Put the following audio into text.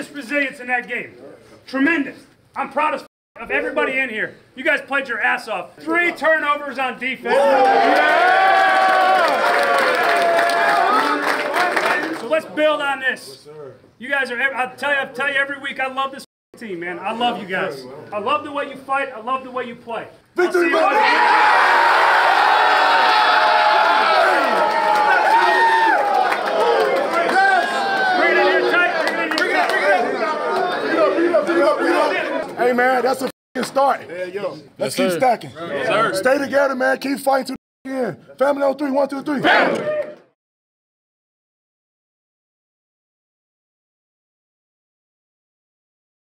tremendous resilience in that game. Tremendous. I'm proud of everybody in here. You guys played your ass off. 3 turnovers on defense. So let's build on this. You guys are, I'll tell you every week, I love this team, man. I love you guys. I love the way you fight. I love the way you play. Victory, Hey man, that's a start. Let's keep stacking. Stay together, man. Keep fighting to the end. Family on 3, 1, 2, 3. Family.